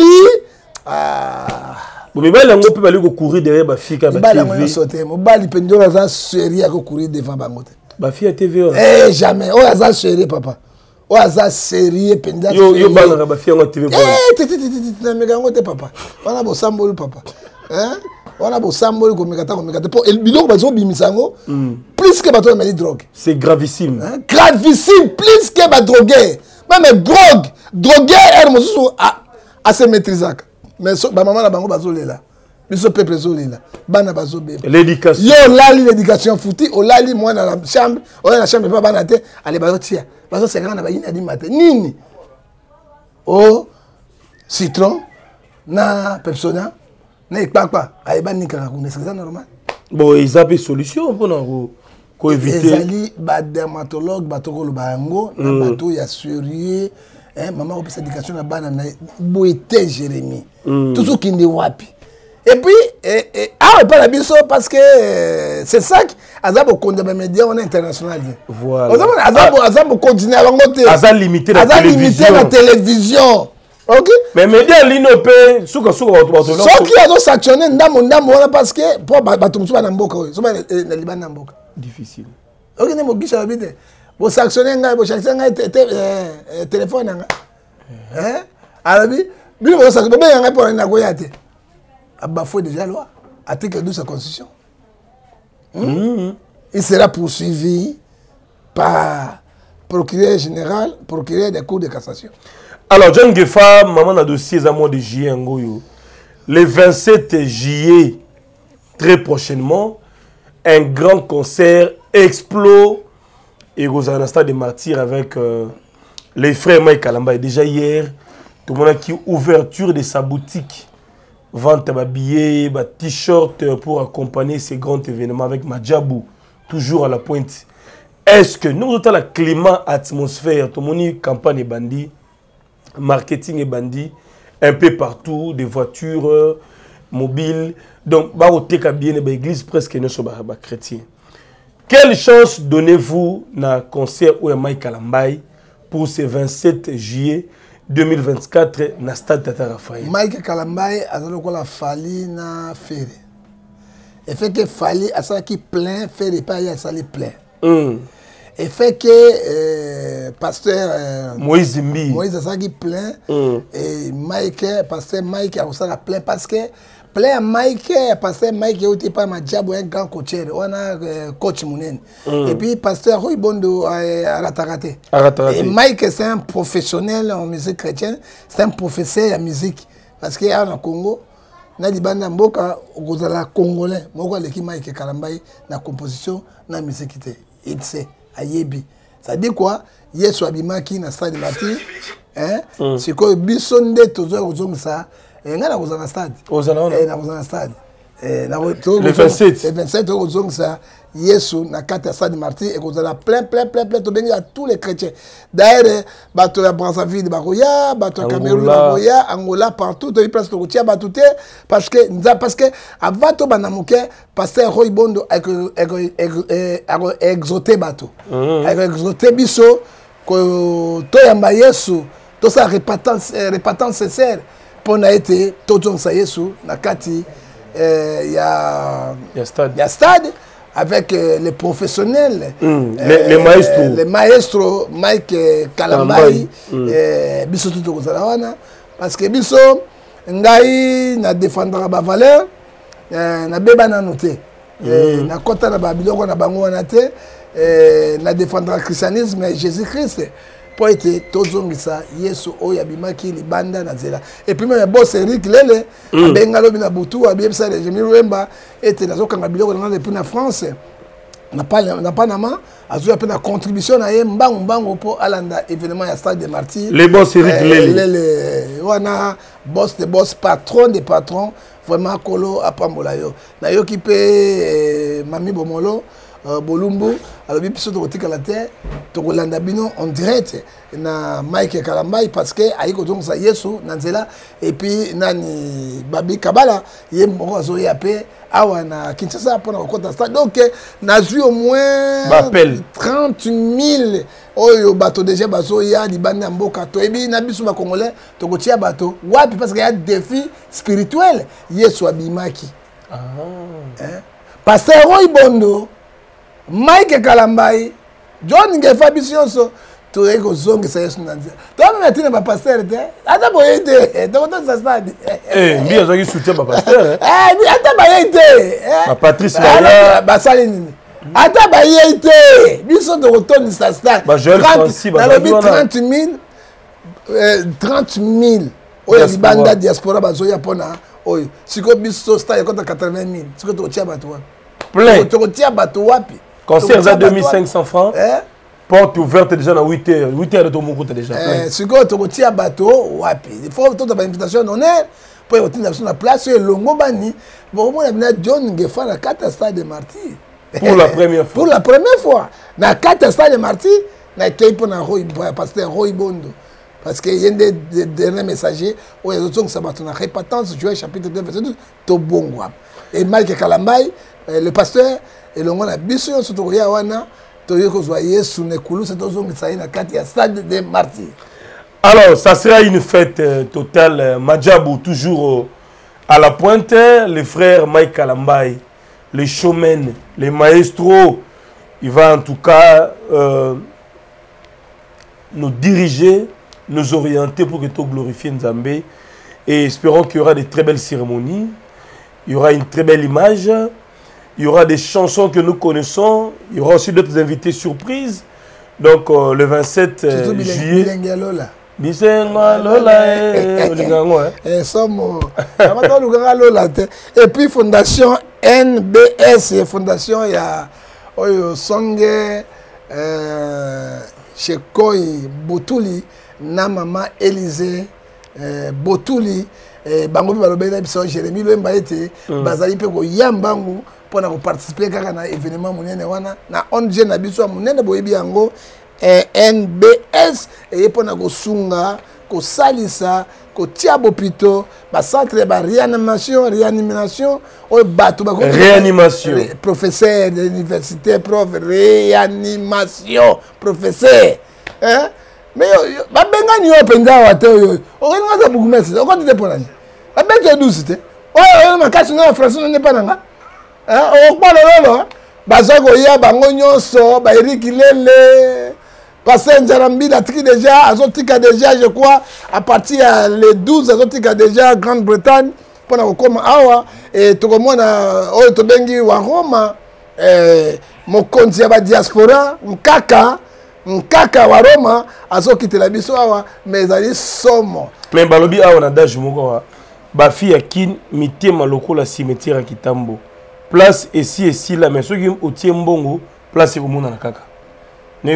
Mobali yango peut aller courir derrière ba fille ka ba TV. Mobali pendo za série à courir devant bangote. Ba fille à TV. Eh jamais. Oh za série papa. Oh ça sérieux pendant yo bana ba fille en TV na megango te papa wana bo sambolu papa hein wana bo sambolu ko mekata po el biloko bazo bimisango plus que bato na drogue c'est gravissime hein? Gravissime plus que ba droguer même droguer er mosusu a se maîtriser mais ba maman na bango bazo lela biso peuple zo lela bana bazo bebe l'éducation yo lali l'éducation fouti o lali moi na la chambre o na chambre pas bana te allez bazo tia bazo sekana na bayina di matin nini o citron na persona na ipapa ayeba nika kuna c'est normal bon ils avaient solution pour ko éviter ezali ba dermatologue batoko lo bango na bato ya sérieux maman ko pesa éducation na bana na boité Jérémie tout ce qui ndi wapi. Et puis, pas la biso parce que c'est ça qui Azab au condamné média on est international. Voilà. Azab continuer à l'angoté. Azab limiter la télévision. OK? Mais média l'inopé souka ce qui a sanctionné ndamo parce que pour batumsu ba namboka so ba na liban namboka. Difficile. OK ne mo gisha bide. Bo sanctionner ngai bo sanctionner ngai téléphone nga. Hein? Arabi, bien ça que bien un pour na goyate. A bafoué déjà la loi, article 12 de la Constitution. Il sera poursuivi par procureur général, procureur des cours de cassation. Alors, John Gefa, maman a dossier à moi de juillet Ngoyo. Le 27 juillet, très prochainement, un grand concert Explo et Rosanna Stade des Martyrs avec les frères Mike Kalamba. Et déjà hier, tout le monde a qui ouverture de sa boutique. Vente à billets, t-shirt pour accompagner ces grands événements avec Madjabou, toujours à la pointe. Est-ce que nous avons la climat, atmosphère, tout le monde campagne et bandit, marketing et bandit, un peu partout, des voitures mobiles. Donc, bah, au bien l'église presque ne sont pas chrétiens. Quelle chance donnez-vous dans le concert où Mike Kalambay pour ce 27 juillet 2024 na stade Tata Raphaël? Mike Kalambay a la fali na ferry. Et fait que fali a ça qui plein, ferry pas y a ça plein. Et fait que pasteur Moïse Mbi. Moïse a ça qui plein. Et Mike, pasteur Mike a ça plein parce que plein Mike, pasteur Mike est pas ma job un grand coach. On a coach Mounen. Et puis pasteur Roy Bondo a raté. Et Mike c'est un professionnel en musique chrétienne, c'est un professeur en musique parce qu'il y a en Congo. Na libanda mboka kozala congolais moko leki Mike Kalambay na composition na musique il sait ayebi ça dit quoi yesu abimaki na stade Martyr hein c'est quoi biso nde tozo kozongisa nga na kozana stade na kozana stade le 27 kozongisa yesu na kata stade Martyr et kozala plein to bengi à tous les chrétiens d'ailleurs bato ya Brazzaville bakoya bato ya Cameroun bakoya Angola partout to place to kotia bato te parce que avant to banamuke pasteur Roy Bondo exoté bato exoté biso ko to yamba yesu to sa répatance sincère pour na été to zongisa yesu na kati ya stade avec les professionnels, les maestros, Mike Kalambay, biso tout au Zalawana, parce que biso ngai na défendre ba valeur, na beba na noté, na kota na babiloko na bango na te, na défendre le christianisme Jésus-Christ. Pour être tozongisa yesu oyo abimaki libanda na zela et puis même boss Eric Lele abengalo bina butu abiyebisa les Jimmy Wemba était nazokanga biloko na depuis na France na Panama azoya pe na contribution na ye mbango po alanda événement ya stade des Martyrs les boss Eric Lele wana boss de boss patron des patrons vraiment kolo apambola yo na yo ki pe mami bomolo Bolumbu alors biso to kotika la terre to kolanda bino en direct na Mike Kalambay parce que ayiko donc ça yesu na nzela et puis nani Babi Kabala ye moko zo ya pe awa na Kinshasa pour na kota stade donc na zu au moins 30 000 oyo bato déjà bazo ya libanda mboka to ebi na biso ba congolais to kotia bato wapi parce qu'il y a défi spirituel yesu abimaki pasteur Roy Bondo Mike Kalambay, John Gefa Bisionso, tu es au zong et ça y est. Toi, tu n'es pas pasteur, attends, pour aider, tu entends ça stade. Eh, bien, j'ai soutien ma pasteur. Attends, pour aider. Ma Patrice Maya. Basaline. Attends, pour aider. Biso de retourne ça stade. Bah, je 30 000. Oui, les bandes diaspora, bazoya pona. Oui, si tu biso stade, il y a 80 000. Si tu retiens bateau. Plein. Tu retiens bateau wapi. Concert à 2500 francs. Porte ouverte déjà à 8h. 8h de ton mot déjà. Si tu retiens bateau wapi. Il faut que tu aies une invitation d'honneur pour retirer la place. Et longo bani. Bon, moi, je John Gefa na 4 stades de Martyr. Pour la première fois. Pour la première fois. Na 4 stades de Martyr, na été pour na pasteur Roy Bondo. Parce qu'il y a des derniers messagers où il y a d'autres qui sont en répétence, Joël chapitre 2, verset 12, Tobongo. Et Mike Kalambay, le pasteur, et le monde a biso surtout ya wana to yeko zoyer sous nekulu c'est tout zongi ça na kati ya stade des Martyrs. Alors ça sera une fête totale Madjabou toujours à la pointe les frères Mike Kalambay les showmen les maestros il va en tout cas nous diriger nous orienter pour que tu glorifies Nzambé. Et espérons qu'il y aura de très belles cérémonies, il y aura une très belle image, il y aura des chansons que nous connaissons, il y aura aussi d'autres invités surprises. Donc le 27 juillet. Et puis fondation NBS, fondation il y a Songe Chekoi Botuli na maman Élysée Botuli bango balobela biso Jérémy Lemba ete bazali pe ko yambangu pona ko participer kaka na événement munene wana na ONG na biso munene boyebi yango NBS et pona ko sunga ko salisa ko tia bopito ba centre ba réanimation o bato ba réanimation professeur de l'université prof réanimation professeur hein mais ba benga ni openza wa te yo o nga za buku messe o ko te pona ni ba bete douce te o ma kachi na français ne pas nanga hein o ko lolo baza ko ya bango nyonso ba erikilele Passer Njarambi a déjà, Azotika déjà, je crois, à partir les 12, Azotika déjà, Grande-Bretagne, pendant que comme Awa, et tout le monde a Otobengi ou à Roma, mon compte la diaspora, Nkaka wa Roma, Azokite la biso Awa, mais ali somo. Mais Balobi Awa na dage moko, ba fille à kin mité maloko la cimetière à Kitambo. Place ici là, mais ceux qui ont tiré mbongo, place au monde na kaka. Mais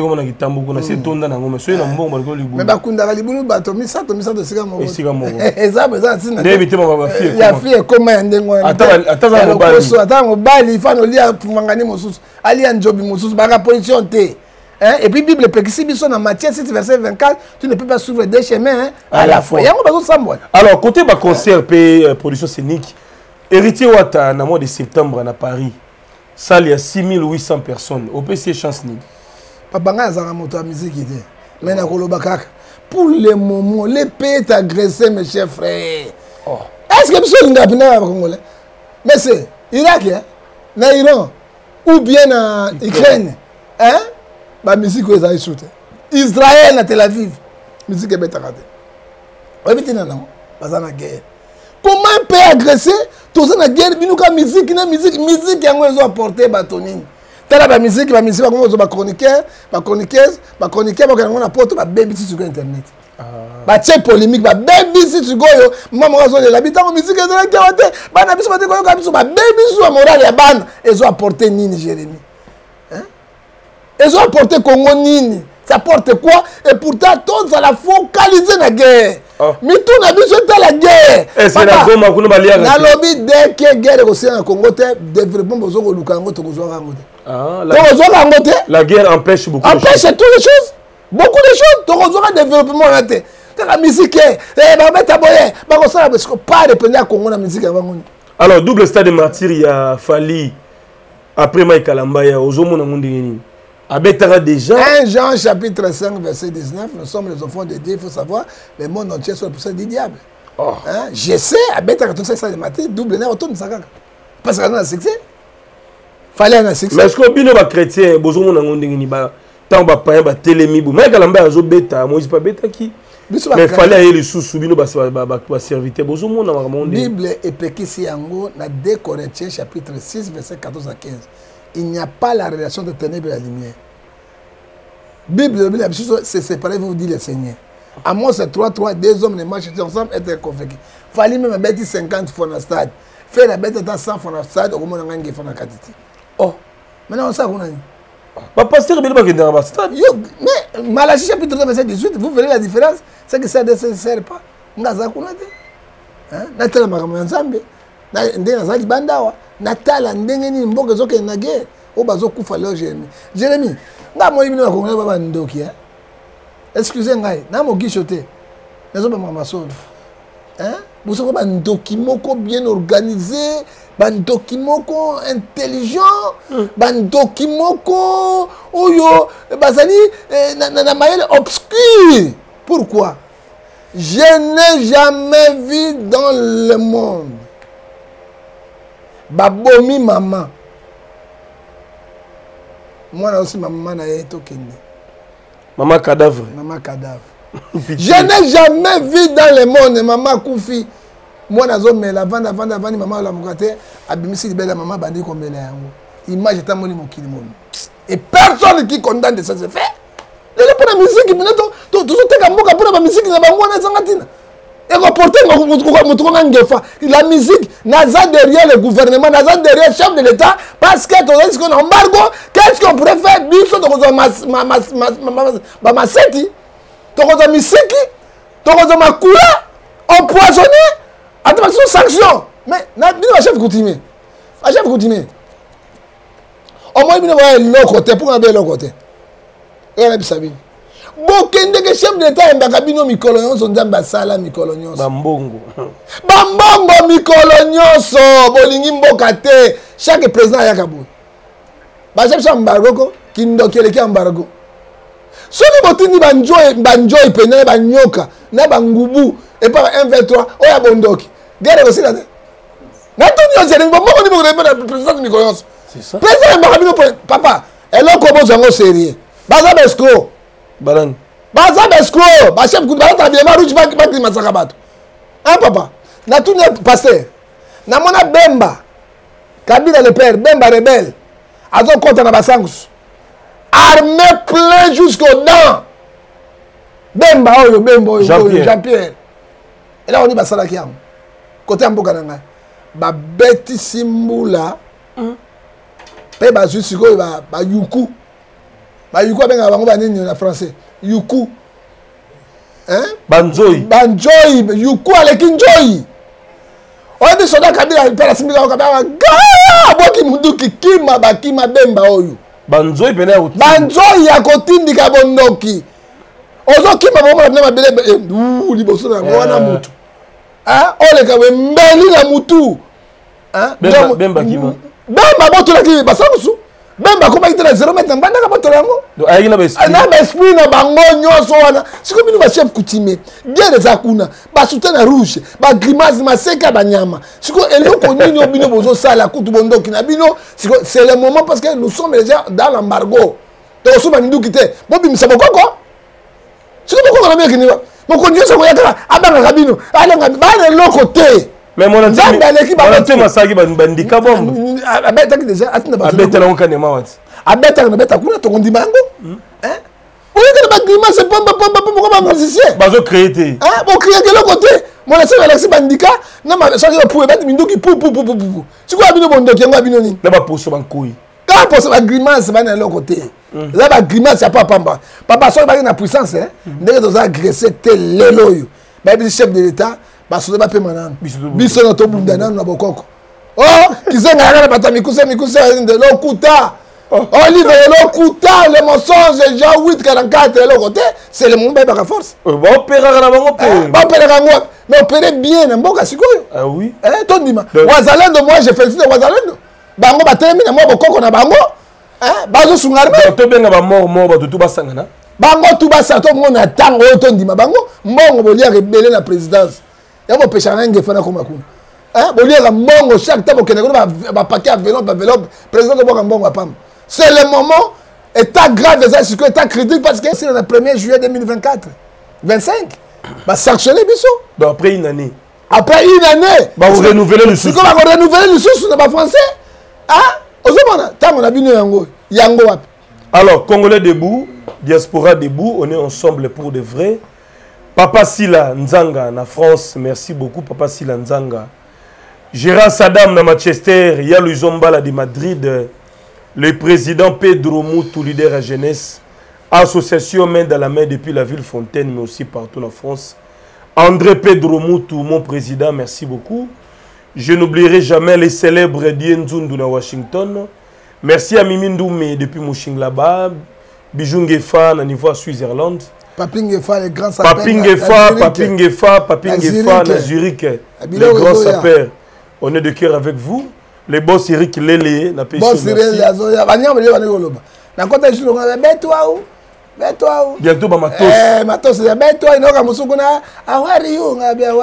bakunda kalibulu bato misato sika moko sika moko eza tina ndebite mama fille ya fille koma ya ndengo ata mobali fano lia mangani mosusu ali ya njobi mosusu baka position te et puis Bible pekisi biso na Matthieu 6 verset 24 tu ne peux pas suivre deux chemins à la fois yango bazo sambwa. Alors côté ba concert pe production scénique héritier wata na mois de septembre na Paris salle ya 6800 personnes au PC chance ni Papa nga azanga moto ya musique ite. Mais na koloba kaka. Pour le moment, les pays est agressé, mes chers frères. Oh. Est-ce que biso linga pina Congolais? Mais c'est Irak, hein? Na Iran ou bien na Ukraine, hein? Ba musique ko ezali soute. Israël na Tel Aviv, musique beta kate. Obiti na non, bazana guerre. Comment un pays agressé, tout ça na guerre, binuka musique yango ezo apporter batonine. Tala ba musique ba ko ba chroniqueur ba na porte ba baby sur internet ba tche polémique ba baby sur goyo mama zo de l'habitant musique de la kawate ba na biso ba te ko ka biso ba baby sur morale ya ban ezo apporter nini Jérémy hein ezo apporter Congo nini ça porte quoi et pourtant tous à la focaliser na guerre mitu na biso ta la guerre c'est la goma kuna balia na lobby dès que guerre ko na Congo te développement bozo ko lukango to ko zo rango te. La guerre empêche beaucoup de choses. Empêche toutes les choses. Beaucoup de choses. Donc, on aura développement raté. La musique, pas dépendre à Congo la musique. Alors, double stade de martyr, il y a Fali. Après Mike Kalambaya, aux hommes, on a déjà. 1 Jean chapitre 5, verset 19. Nous sommes les enfants de Dieu. Il faut savoir, le monde entier sont les puissants du diable. Je sais, à Betara, tout ça de martyr, double nerf, autour de ça. Parce qu'on a un succès. Fallait un succès. Mais est-ce que bino ba chrétien bozomo na ngonde ngini ba tant ba païen ba telemi bo mais kalamba azo beta Moïse pas beta qui mais fallait aller les sous bino ba serviteur bozomo na monde. Bible et pekisi yango na 2 Corinthiens chapitre 6 verset 14 à 15. Il n'y a pas la relation de ténèbres et la lumière. Bible c'est séparé vous dit le Seigneur. À moi c'est 3 deux hommes ne marchent ensemble être convaincus. Fallait même bêter 50 fois dans stade. Faire la bête dans 100 fois dans stade au moins on gagne fois dans quantité. Oh, maintenant on sait qu'on a dit. Pasteur Bilba qui est dans le stade. Mais Malachie chapitre 2 verset 18, vous verrez la différence. C'est que ça ne sert pas. Ngaza kuna te. Hein? Natala makambo nzambe. Na ndena zali bandawa. Natala ndenge ni mboka zoke na guerre. O bazo kufa leo Jérémy. Jérémy, nga mo ibino ko ngaba baba ndoki hein. Excusez ngai, na mo gishote. Nazo ba mama solo. Hein? Vous savez un document bien organisé, un document intelligent, un document obscur. Pourquoi? Je n'ai jamais vu dans le monde babomi maman. Moi aussi maman na yeto kende. Maman cadavre. Maman cadavre. Je n'ai jamais vu dans le monde maman Koufi. Moi, je la vendre, maman la mokate, abimisi libela maman bandi kombela yango. Image est amoni mokili mon. Et personne qui condamne de ça se fait. Les pour la musique, tout ce que mboka pour la musique na bango na zangatina. Et reporter la musique naza derrière le gouvernement, naza derrière le chef de l'État parce que qu'est-ce qu'on embargo, qu'est-ce qu'on pourrait faire biso to maseti, to misiki, to makula, empoisonné. Attention, sanction. Mais, le chef coutumier. Le chef coutumier. Au moins, il y a l'autre côté. Pourquoi il y a l'autre côté? Il y a Sabine. Bokende que chef d'État et Bakabino Mikolonyon sont dans Basala Mikolonyon. Bambongo. Bambongo Mikolonyon so. Bolingi Mbokate. Chaque président a Yakabou. Bachef Sambargo, Kindo Keleki Ambargo. Ce qui botini banjoy pene banyoka na bangubu et par 1-23 oya bondoki. Guerre aussi là. Natonio Zélim, bon on dit le président de Mikolonyon. C'est ça. Président Bakabino papa, elle a comment zango sérieux. Baza Besco. Balan. Baza Besco. Bachef Koudbala tabiema rouge baki masakabato. Hein papa? Na tout pasteur. Na mona Bemba. Kabila le père, Bemba rebelle. Azo compte na basangus. Armé plein jusqu'aux dents. Bemba oyo, Bemba oyo, Jean-Pierre. Et là on dit basalaki yango. Côté mboka nanga. Ba beti simbula. Pe ba jusiko ba yuku. Ba yuku benga bango ba nini na français. Yuku. Hein? Banjoy. Banjoy, yuku aleki njoyi. On dit soda kabila pela simbula kabila. Ga! Boki munduki kima bakima Bemba oyo. Banjoy pena uti. Banjoy ya kotindika bondoki. Ozo kima bomo na mabele liboso na wana mutu. Ah, ole ka mbeli na mutu. Ah, Bemba kima. Bemba boto la ki basangusu. Bemba ko bakite na 0 mètre mbanda ka boto yango. Do ayi na besprit. Na besprit na bango nyoso wana. Siko bino ba chef coutumier. Guerre za kuna. Ba soutien rouge, ba grimace maseka ba nyama. Siko eloko nini bino bozo sala kutu bondoki na bino. Siko c'est le moment parce que nous sommes déjà dans l'embargo. Donc so ba nduki te. Bobi msabokoko. Siko boko na meki ni ba. Moko nyoso ko yakala abanga kabino. Alanga ba le loko te. Mais mon anti masaki bandika bombo. Abeta ki déjà atina ba. Abeta na nkane mawati. Abeta na beta kuna to kondimango. Hein? Vous voyez que le grimace c'est pomba comme un musicien. Bazo créé. Hein? Bon créer de l'autre côté. Mon ancien Alexis Bandika, non mais ça je pouvais mettre mindoki pou. Tu vois bino bondoki ngo bino ni. Na ba poso bankoi. Quand pour ça grimace va dans l'autre côté. Là ba grimace y a pas pamba. Papa so ba na puissance hein. Ndenge doza agresser tel leloyo. Ba bi chef de l'état. Baso ba pe manana biso na to bundana na bokoko oh kizenga ngana batami mikuse de lokuta Olive lokuta le mensonge Jean 844 le côté c'est le monde ba force ba opérer na bango pe ba opérer ngo mais opérer bien na mboka sikoyo ah oui to ndima wazalendo moi je félicite wazalendo bango batemi na mo bokoko na bango bazo sungarme to benga ba mort ba tout basangana bango tout basa to ngona tango to ndima bango mbongo bolia rebelle na présidence. Il y a des gens qui font comme ça. Il y a des gens chaque temps qui ont un paquet enveloppe, président de Bokambon. C'est le moment, état grave, c'est état critique parce que c'est le 1er juillet 2024. 25. Va sanctionner Bissot. Donc après une année. Après une année. Vous renouveler le sous. Comment vous renouveler le sous dans le français? Alors, Congolais debout, diaspora debout, on est ensemble pour de vrai. Papa Sila Nzanga na France, merci beaucoup Papa Sila Nzanga. Gérard Saddam na Manchester, Yalou Zombala de Madrid, le président Pedro Moutou, leader à jeunesse, association main dans la main depuis la ville Fontaine, mais aussi partout en France. André Pedro Moutou, mon président, merci beaucoup. Je n'oublierai jamais les célèbres Dienzundu na Washington. Merci à Mimi Ndoumé depuis Mouchinglaba, Bijou Ngefa na niveau à Suisse-Irlande. Papingefa, les grands sapeurs. Papingefa, na Zurich, les grands sapeurs. On est de cœur avec vous. Les boss Eric Lele, na Péché. Boss Eric bientôt, Matos. Matos, how are you?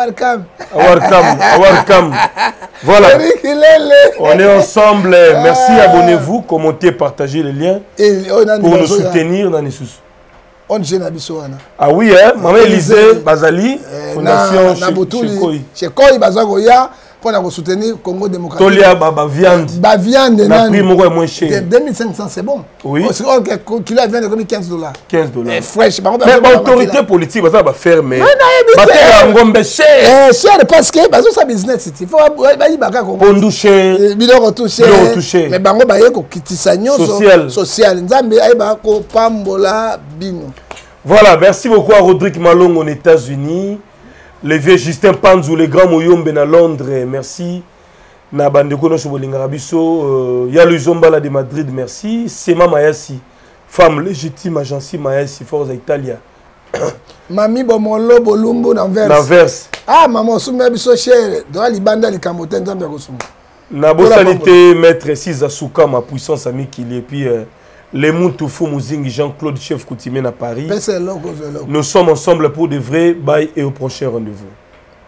Welcome. Voilà. On est ensemble. Merci, abonnez-vous, commentez, partagez les liens pour nous soutenir dans les sous. ONG na biso wana. Ah oui, hein, Maman Élysée Bazali, Fondation chez Koi Bazako ya pour la soutenir Congo démocratique. Tolia viande. Ba viande na prix moins cher. 2500 c'est bon. Oui. Parce que kilo viande de $15. $15. Fresh. Mais autorité politique ça va faire mais ba ngombe cher. Cher parce que bazo sa business il faut ba ibaka ko. Pondouché. Biloko touché. Mais bango ba yeko kitisa nyonso social. Nzambe aiba ko pambola bino. Voilà, merci beaucoup à Rodrigue Malong aux États-Unis. Le vieux Justin Panzou, le grand Moyombe à Londres, merci. Na bandeko no shobolinga biso, ya Luzombala de Madrid, merci. Sema Mayasi, femme légitime agence Mayasi Forza Italia. Mami Bomolo Bolumbo Nanvers. Ah maman soumé biso cher, doit libanda li kamoten nzambe kosuma. Na bo sanité maître Siza Souka ma puissance ami qu'il et puis les Moutoufou Mouzingi Jean-Claude chef coutumier à Paris. Nous sommes ensemble pour de vrai. Bye et au prochain rendez-vous.